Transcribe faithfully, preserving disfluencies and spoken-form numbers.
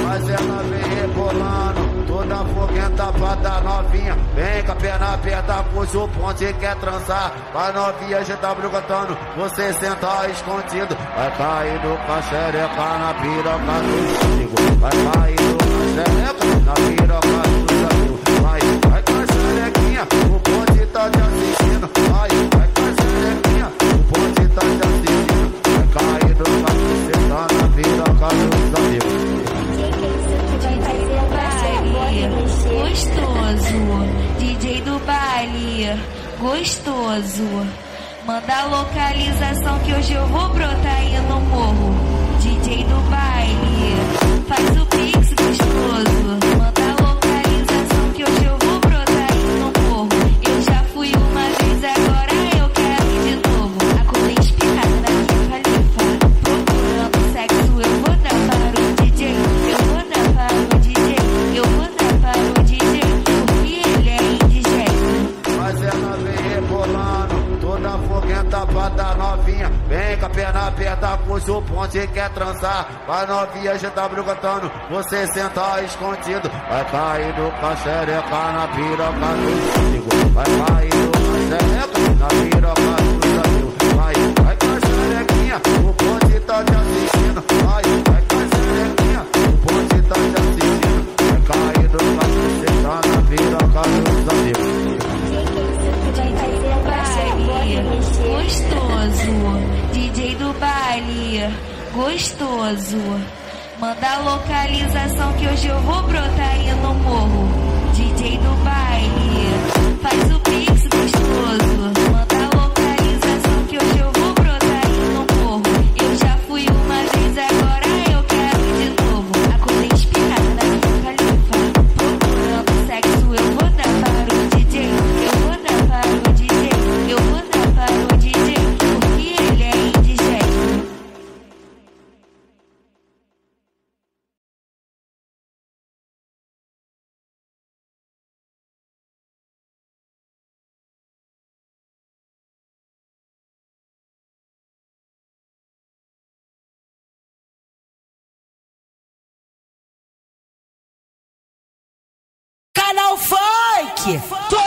Mas ela vem rebolando, toda foguenta pra dar novinha. Vem com a perna aperta, puxa o ponte e quer trançar. Vai novinha, já tá brigotando, você senta escondido. Vai cair no caxereca, na piroca dos amigos. Vai cair no caxereca, na piroca dos amigos. Vai, vai caxerequinha, o ponte tá te assistindo. Vai, vai caxerequinha, o ponte tá te assistindo. Vai cair no caxereca, na piroca dos amigos. Gostoso, D J do baile, gostoso. Manda a localização que hoje eu vou brotar aí no morro. D J do baile, faz o pix gostoso. Manda a localização que hoje eu vou brotar aí no morro. Eu já fui uma vez, agora eu quero ir de novo. A cola inspirada da Califa, procurando sexo, eu vou dar para o D J. Eu vou dar para o D J, eu vou dar para o D J, porque ele é indigesto. Mas ela vem rebolando, toda foguenta pra dar novinha. Vem com a perna aperta, puxa o ponte e quer trançar. Vai novinha, já tá brigotando, você senta escondido. Vai cair no caxereca, na piroca dos amigos. Vai cair no caxereca, na piroca dos amigos. Vai, vai caxerequinha, o ponte tá te assistindo. Vai, vai caxerequinha, o ponte tá te assistindo. Vai cair no caxereca, na piroca dos amigos. Gostoso, D J do baile, gostoso. Manda a localização que hoje eu vou brotar aí no morro. D J do baile, faz o pix gostoso. Manda a localização que hoje eu vou brotar aí no morro. Eu já fui uma vez, agora eu quero ir de novo. A cola inspirada da Califa, procurando sexo, eu vou dar para o D J. Eu vou dar para o D J, eu vou dar para o D J, porque ele é indigesto. Canal Funk!